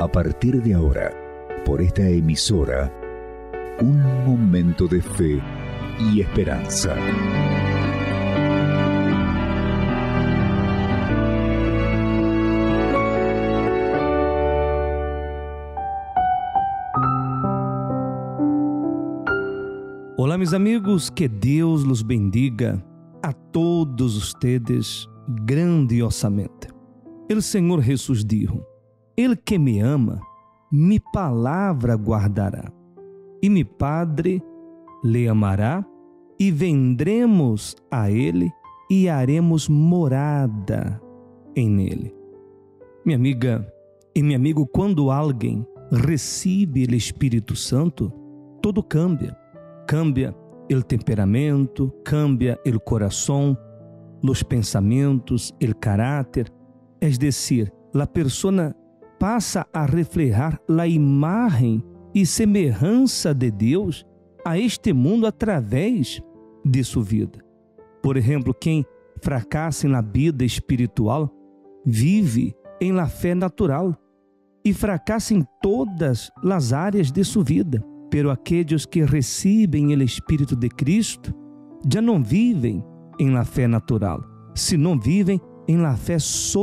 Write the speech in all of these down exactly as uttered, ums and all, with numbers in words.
A partir de ahora, por esta emisora, un momento de fe y esperanza. Olá, meus amigos, que Deus los bendiga a todos ustedes grandiosamente. El Senhor Jesus dijo: El que me ama, mi palabra guardará, e mi Padre le amará, e vendremos a ele e haremos morada em ele. Minha amiga e meu amigo, quando alguém recebe o Espírito Santo, tudo cambia. Cambia o temperamento, cambia o coração, os pensamentos, o caráter. Es decir, la persona passa a reflejar la imagen e semelhança de Deus a este mundo através de sua vida. Por exemplo, quem fracassa na vida espiritual vive em la fé natural e fracassa em todas as áreas de sua vida. Pero aqueles que recebem o Espírito de Cristo já não vivem em la fé natural, senão vivem em la fé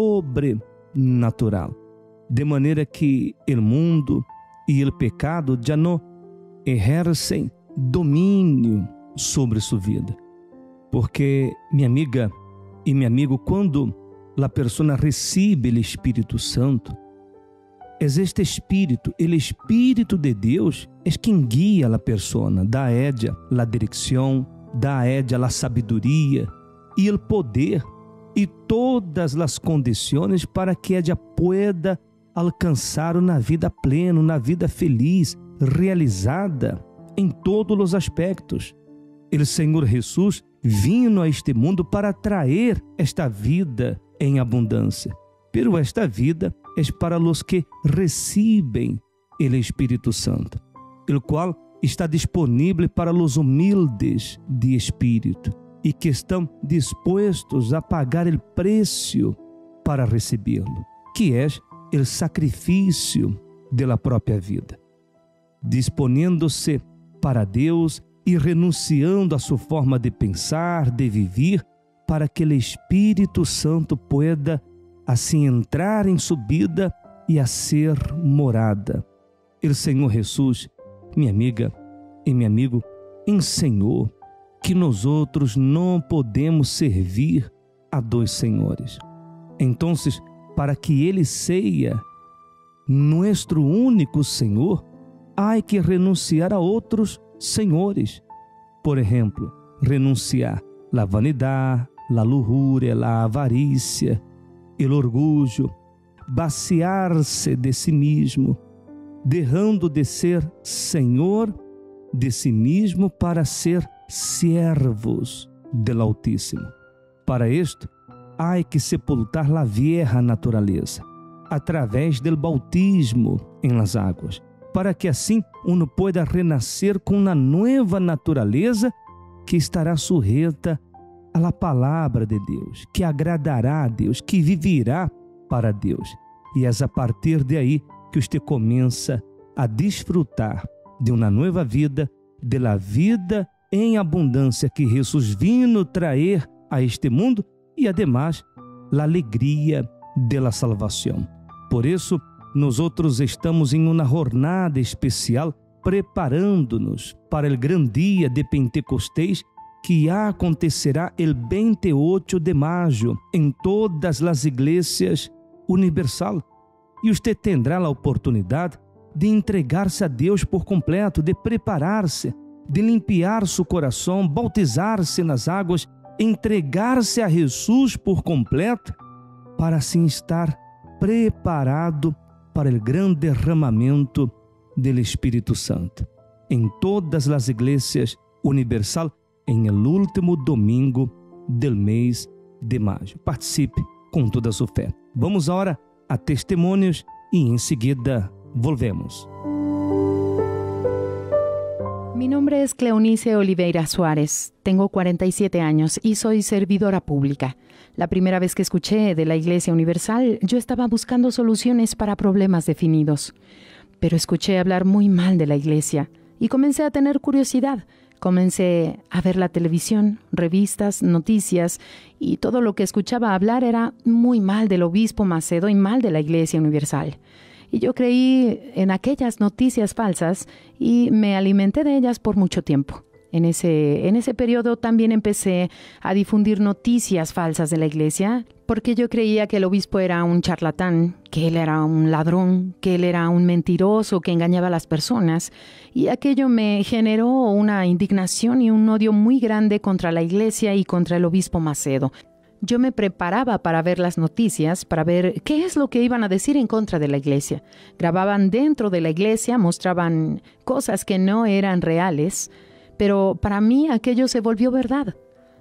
sobrenatural, de maneira que o mundo e o pecado já não exercem domínio sobre sua vida. Porque, minha amiga e meu amigo, quando a pessoa recebe o Espírito Santo, é este Espírito, o Espírito de Deus, é quem guia a pessoa, dá a ella a direção, dá a ella a sabedoria e o poder e todas as condições para que ella pueda alcançar uma vida plena, uma vida feliz, realizada em todos os aspectos. O Senhor Jesus vino a este mundo para trazer esta vida em abundância. Pero esta vida é para os que recebem o Espírito Santo, o qual está disponível para os humildes de espírito e que estão dispostos a pagar o preço para recebê-lo, que é o sacrifício da própria vida, dispondo-se para Deus e renunciando à sua forma de pensar, de viver, para que o Espírito Santo pueda assim entrar em sua vida e a ser morada. O Senhor Jesus, minha amiga e meu amigo, ensinou que nós outros não podemos servir a dois senhores. Então, para que Ele seja nosso único Senhor, há que renunciar a outros senhores. Por exemplo, renunciar à vanidade, à luxúria, à avarícia, o orgulho, vaciar-se de si mesmo, deixando de ser senhor de si mesmo para ser siervos del Altíssimo. Para isto, há que sepultar la vieja naturaleza através del bautismo em las águas, para que assim uno pueda renascer com uma nova naturaleza que estará sujeita a la palavra de Deus, que agradará a Deus, que viverá para Deus. E é a partir de aí que você começa a desfrutar de uma nova vida, de la vida em abundância que Jesus vino trazer a este mundo e, además, a alegria de la salvação. Por isso, nós outros estamos em uma jornada especial preparando-nos para o grande dia de Pentecostés, que acontecerá el vinte e ocho de maio em todas as igrejas universal. E você terá a oportunidade de entregar-se a Deus por completo, de preparar-se, de limpiar seu coração, bautizar-se nas águas, entregar-se a Jesus por completo, para assim estar preparado para o grande derramamento do Espírito Santo em todas as igrejas universal em el último domingo del mês de maio. Participe com toda a sua fé. Vamos agora a testemunhos e em seguida volvemos. Mi nombre es Cleonice Oliveira Suárez, tengo cuarenta y siete años y soy servidora pública. La primera vez que escuché de la Iglesia Universal, yo estaba buscando soluciones para problemas definidos. Pero escuché hablar muy mal de la Iglesia y comencé a tener curiosidad. Comencé a ver la televisión, revistas, noticias, y todo lo que escuchaba hablar era muy mal del obispo Macedo y mal de la Iglesia Universal. Y yo creí en aquellas noticias falsas y me alimenté de ellas por mucho tiempo. En ese, en ese periodo también empecé a difundir noticias falsas de la iglesia, porque yo creía que el obispo era un charlatán, que él era un ladrón, que él era un mentiroso que engañaba a las personas. Y aquello me generó una indignación y un odio muy grande contra la iglesia y contra el obispo Macedo. Yo me preparaba para ver las noticias, para ver qué es lo que iban a decir en contra de la iglesia. Grababan dentro de la iglesia, mostraban cosas que no eran reales, pero para mí aquello se volvió verdad.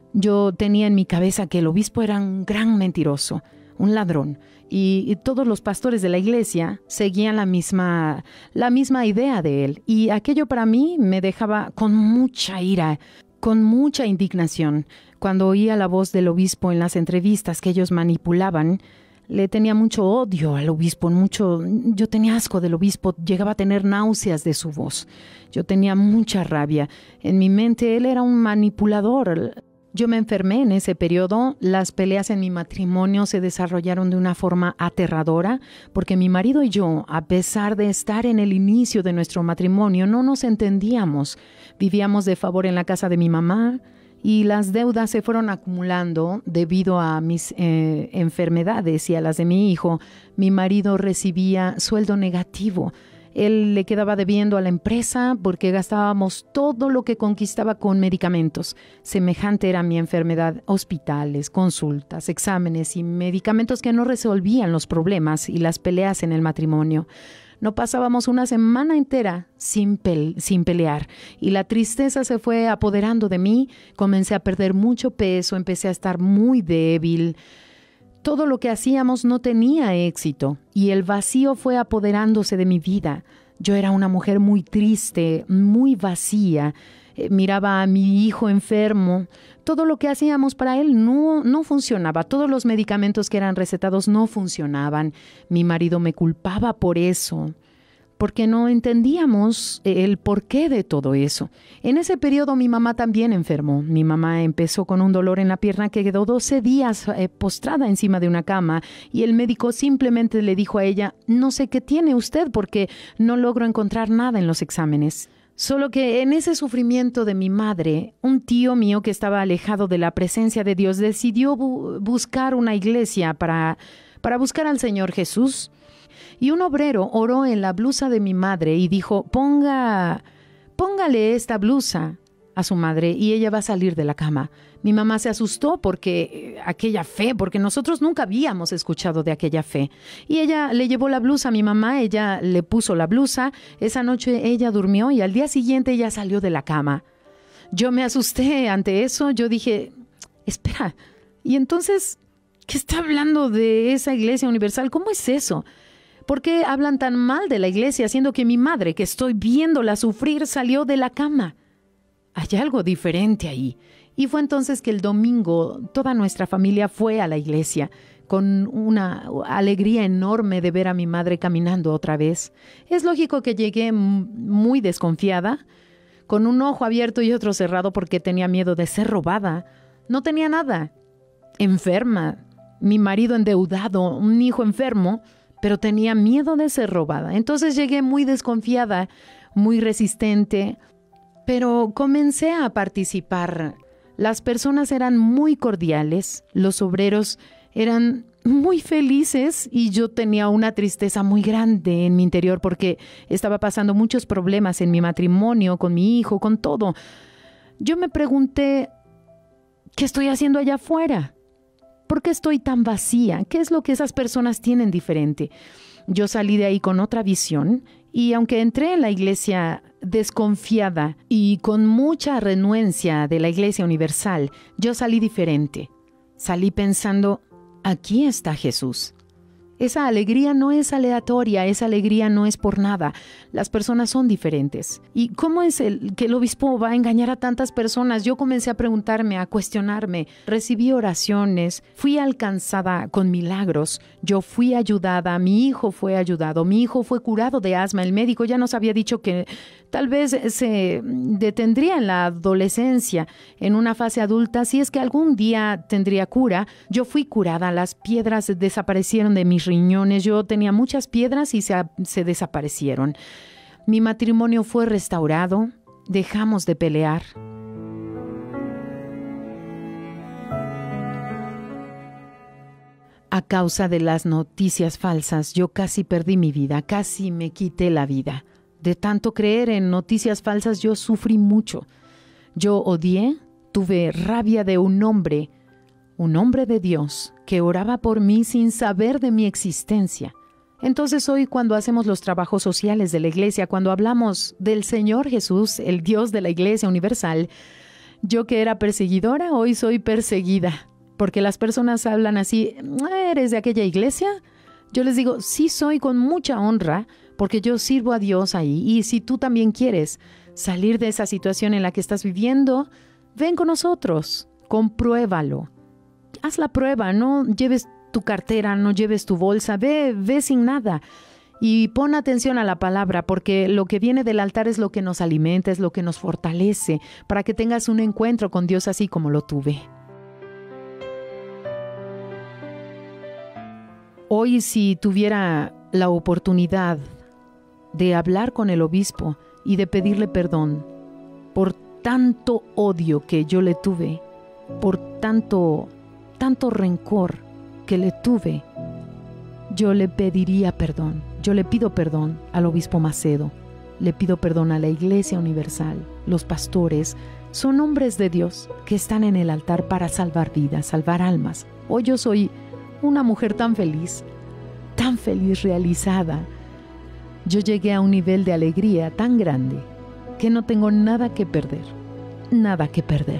Yo tenía en mi cabeza que el obispo era un gran mentiroso, un ladrón, y, y todos los pastores de la iglesia seguían la misma, la misma idea de él. Y aquello para mí me dejaba con mucha ira, con mucha indignación. Cuando oía la voz del obispo en las entrevistas que ellos manipulaban, le tenía mucho odio al obispo, mucho, yo tenía asco del obispo, llegaba a tener náuseas de su voz. Yo tenía mucha rabia. En mi mente él era un manipulador. Yo me enfermé en ese periodo. Las peleas en mi matrimonio se desarrollaron de una forma aterradora, porque mi marido y yo, a pesar de estar en el inicio de nuestro matrimonio, no nos entendíamos. Vivíamos de favor en la casa de mi mamá, y las deudas se fueron acumulando debido a mis eh, enfermedades y a las de mi hijo. Mi marido recibía sueldo negativo. Él le quedaba debiendo a la empresa porque gastábamos todo lo que conquistaba con medicamentos. Semejante era mi enfermedad: hospitales, consultas, exámenes y medicamentos que no resolvían los problemas y las peleas en el matrimonio. No pasábamos una semana entera sin, pe- sin pelear, y la tristeza se fue apoderando de mí. Comencé a perder mucho peso, empecé a estar muy débil. Todo lo que hacíamos no tenía éxito y el vacío fue apoderándose de mi vida. Yo era una mujer muy triste, muy vacía. Eh, miraba a mi hijo enfermo. Todo lo que hacíamos para él no, no funcionaba. Todos los medicamentos que eran recetados no funcionaban. Mi marido me culpaba por eso, porque no entendíamos el porqué de todo eso. En ese periodo mi mamá también enfermó. Mi mamá empezó con un dolor en la pierna que quedó doce días eh, postrada encima de una cama, y el médico simplemente le dijo a ella: no sé qué tiene usted porque no logro encontrar nada en los exámenes. Solo que en ese sufrimiento de mi madre, un tío mío que estaba alejado de la presencia de Dios decidió bu- buscar una iglesia para, para buscar al Señor Jesús. Y un obrero oró en la blusa de mi madre y dijo: Ponga, póngale esta blusa a su madre y ella va a salir de la cama. Mi mamá se asustó porque aquella fe, porque nosotros nunca habíamos escuchado de aquella fe. Y ella le llevó la blusa a mi mamá, ella le puso la blusa. Esa noche ella durmió y al día siguiente ella salió de la cama. Yo me asusté ante eso. Yo dije: espera, ¿y entonces qué está hablando de esa iglesia universal? ¿Cómo es eso? ¿Por qué hablan tan mal de la iglesia, siendo que mi madre, que estoy viéndola sufrir, salió de la cama? Hay algo diferente ahí. Y fue entonces que el domingo toda nuestra familia fue a la iglesia con una alegría enorme de ver a mi madre caminando otra vez. Es lógico que llegué muy desconfiada, con un ojo abierto y otro cerrado porque tenía miedo de ser robada. No tenía nada. Enferma, mi marido endeudado, un hijo enfermo, pero tenía miedo de ser robada. Entonces llegué muy desconfiada, muy resistente, pero comencé a participar. Las personas eran muy cordiales, los obreros eran muy felices y yo tenía una tristeza muy grande en mi interior porque estaba pasando muchos problemas en mi matrimonio, con mi hijo, con todo. Yo me pregunté: ¿qué estoy haciendo allá afuera? ¿Por qué estoy tan vacía? ¿Qué es lo que esas personas tienen diferente? Yo salí de ahí con otra visión y aunque entré en la iglesia desconfiada y con mucha renuencia de la Iglesia Universal, yo salí diferente. Salí pensando: aquí está Jesús. Esa alegría no es aleatoria, esa alegría no es por nada. Las personas son diferentes. ¿Y cómo es el que el obispo va a engañar a tantas personas? Yo comencé a preguntarme, a cuestionarme. Recibí oraciones, fui alcanzada con milagros. Yo fui ayudada, mi hijo fue ayudado, mi hijo fue curado de asma. El médico ya nos había dicho que tal vez se detendría en la adolescencia, en una fase adulta, si es que algún día tendría cura. Yo fui curada, las piedras desaparecieron de mis riñones, yo tenía muchas piedras y se, se desaparecieron. Mi matrimonio fue restaurado, dejamos de pelear. A causa de las noticias falsas, yo casi perdí mi vida, casi me quité la vida. De tanto creer en noticias falsas, yo sufrí mucho. Yo odié, tuve rabia de un hombre, un hombre de Dios, que oraba por mí sin saber de mi existencia. Entonces hoy, cuando hacemos los trabajos sociales de la iglesia, cuando hablamos del Señor Jesús, el Dios de la Iglesia Universal, yo que era perseguidora, hoy soy perseguida. Porque las personas hablan así, ¿eres de aquella iglesia? Yo les digo, sí soy, con mucha honra, porque yo sirvo a Dios ahí. Y si tú también quieres salir de esa situación en la que estás viviendo, ven con nosotros, compruébalo. Haz la prueba, no lleves tu cartera, no lleves tu bolsa, ve, ve sin nada. Y pon atención a la palabra, porque lo que viene del altar es lo que nos alimenta, es lo que nos fortalece, para que tengas un encuentro con Dios así como lo tuve. Hoy, si tuviera la oportunidad de hablar con el obispo y de pedirle perdón por tanto odio que yo le tuve, por tanto, tanto rencor que le tuve, yo le pediría perdón. Yo le pido perdón al obispo Macedo, le pido perdón a la Iglesia Universal. Los pastores son hombres de Dios que están en el altar para salvar vidas, salvar almas. Hoy yo soy una mujer tan feliz, tan feliz, realizada. Yo llegué a un nivel de alegría tan grande que no tengo nada que perder, nada que perder.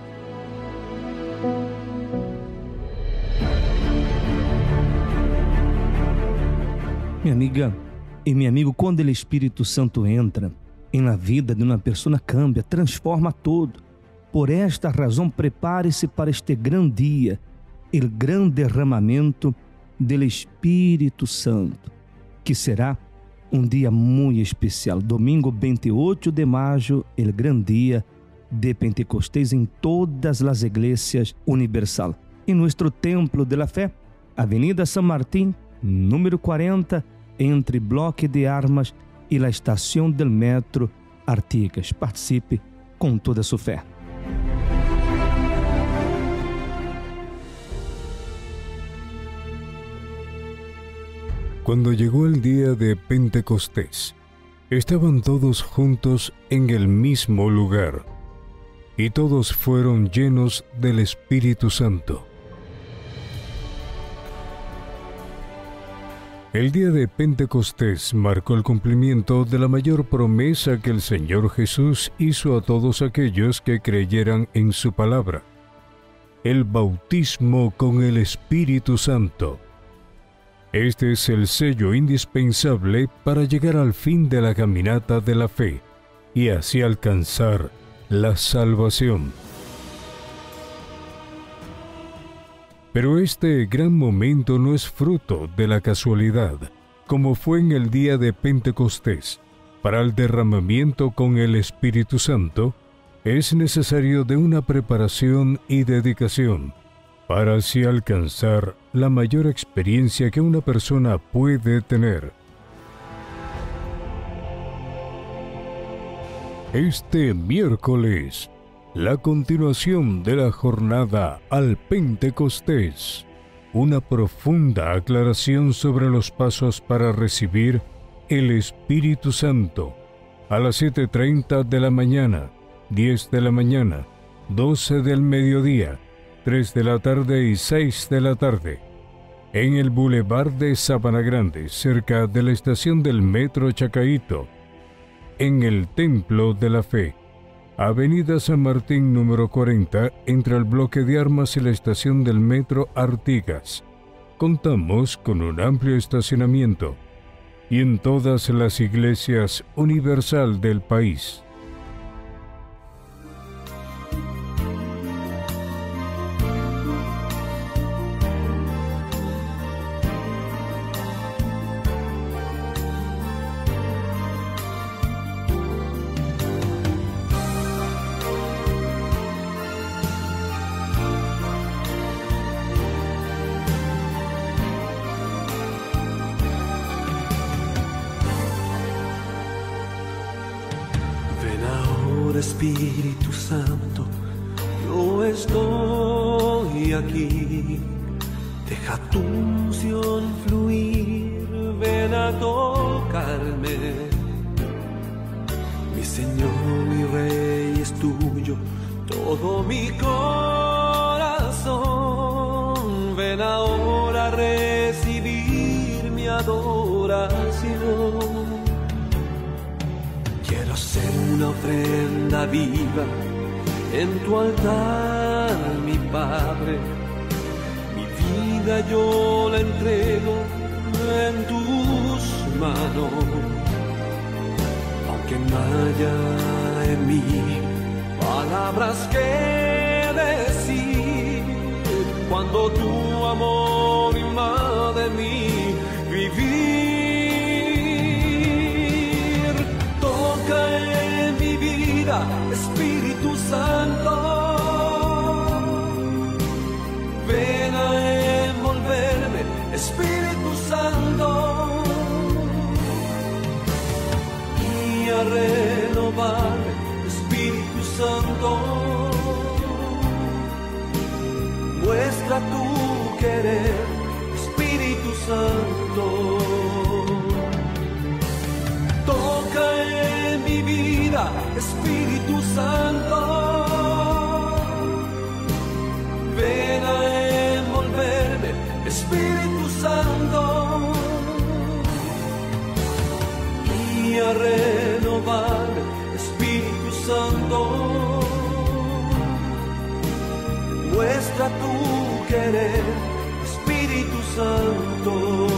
Minha amiga e meu amigo, quando o Espírito Santo entra em na vida de uma pessoa, cambia, transforma todo. Por esta razão, prepare-se para este grande dia, o grande derramamento do Espírito Santo, que será um dia muito especial. Domingo vinte e oito de maio, o grande dia de Pentecostés em todas as igrejas universal. Em nosso Templo de la Fé, Avenida San Martín, número quarenta, entre Bloque de Armas e a estação del metro Artigas. Participe com toda a sua fé. Cuando llegó el día de Pentecostés, estaban todos juntos en el mismo lugar, y todos fueron llenos del Espíritu Santo. El día de Pentecostés marcó el cumplimiento de la mayor promesa que el Señor Jesús hizo a todos aquellos que creyeran en su palabra: el bautismo con el Espíritu Santo. Este es el sello indispensable para llegar al fin de la caminata de la fe y así alcanzar la salvación. Pero este gran momento no es fruto de la casualidad, como fue en el día de Pentecostés. Para el derramamiento con el Espíritu Santo es necesario de una preparación y dedicación, para así alcanzar la mayor experiencia que una persona puede tener. Este miércoles, la continuación de la jornada al Pentecostés, una profunda aclaración sobre los pasos para recibir el Espíritu Santo, a las siete treinta de la mañana, diez de la mañana, doce del mediodía, tres de la tarde y seis de la tarde, en el Boulevard de Sabana Grande, cerca de la estación del Metro Chacaíto, en el Templo de la Fe, Avenida San Martín número cuarenta, entre el Bloque de Armas y la estación del Metro Artigas. contamos con un amplio estacionamiento y en todas las iglesias universal del país. Espíritu Santo, yo estoy aquí. Deja tu unción fluir, ven a tocarme. Mi Señor, mi Rey es tuyo, todo mi corazón. Ven ahora a recibir mi adoración. Quiero ser una ofrenda viva en tu altar, mi Padre. Mi vida yo la entrego en tus manos. Aunque no haya en mí palabras que decir, cuando tu amor invade mí vivir. En mi vida, Espíritu Santo, ven a envolverme, Espíritu Santo, y a renovarme, Espíritu Santo. Muestra tu querer, Espíritu Santo. Toca en mi vida, Espíritu Santo. Ven a envolverme, Espíritu Santo. Y a renovarme, Espíritu Santo. Muestra tu querer, Espíritu Santo.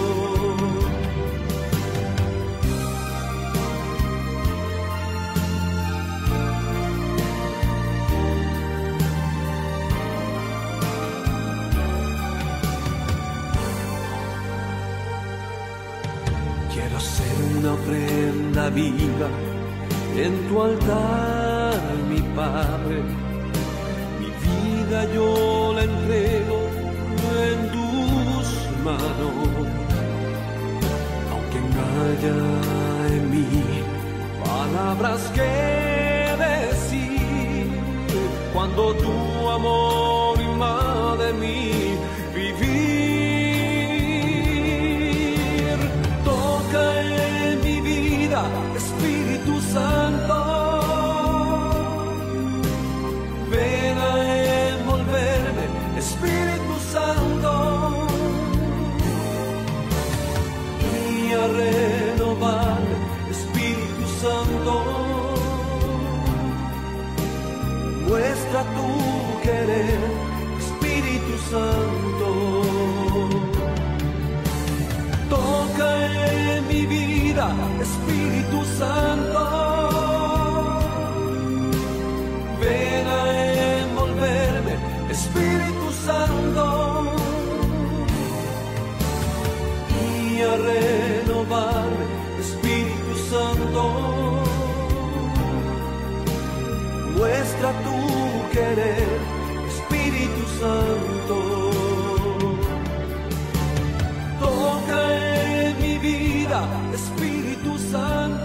Quiero ser una ofrenda viva en tu altar, mi Padre. Mi vida yo la entrego en tus manos. Aunque no haya en mí palabras que decir, cuando tu amor invade mí vivir. Toca en mi vida, Espíritu Santo. Ven a envolverme, Espíritu Santo. Y a renovarme, Espíritu Santo. Muestra tu querer, Espíritu Santo. Toca en mi vida, Espíritu Santo. Ven a envolverme, Espíritu Santo. Y a renovarme, Espíritu Santo. Muestra tu querer, Espíritu Santo. Toca en mi vida, Espíritu Santo.